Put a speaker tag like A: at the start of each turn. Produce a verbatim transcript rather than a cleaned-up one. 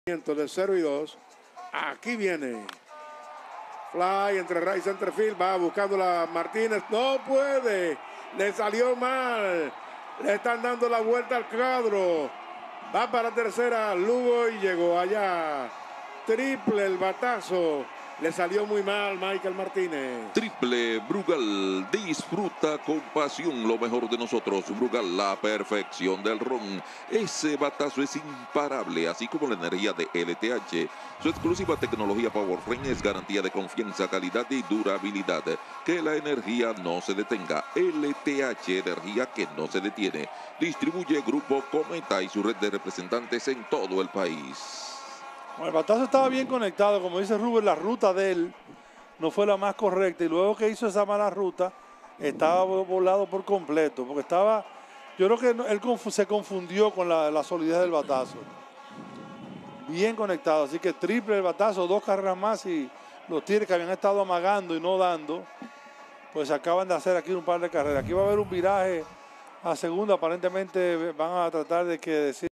A: De cero y dos. Aquí viene. Fly entre right y center field. Va buscando la Martínez. No puede. Le salió mal. Le están dando la vuelta al cuadro. Va para tercera. Lugo y llegó allá. Triple el batazo. Le salió muy mal Michael Martínez.
B: Triple Brugal, disfruta con pasión lo mejor de nosotros. Brugal, la perfección del ron. Ese batazo es imparable, así como la energía de L T H. Su exclusiva tecnología Powerframe es garantía de confianza, calidad y durabilidad. Que la energía no se detenga. L T H, energía que no se detiene. Distribuye Grupo Cometa y su red de representantes en todo el país.
C: Bueno, el batazo estaba bien conectado, como dice Rubén, la ruta de él no fue la más correcta y luego que hizo esa mala ruta estaba volado por completo, porque estaba, yo creo que él se confundió con la, la solidez del batazo. Bien conectado, así que triple el batazo, dos carreras más y los Tigres que habían estado amagando y no dando, pues acaban de hacer aquí un par de carreras. Aquí va a haber un viraje a segunda, aparentemente van a tratar de que decir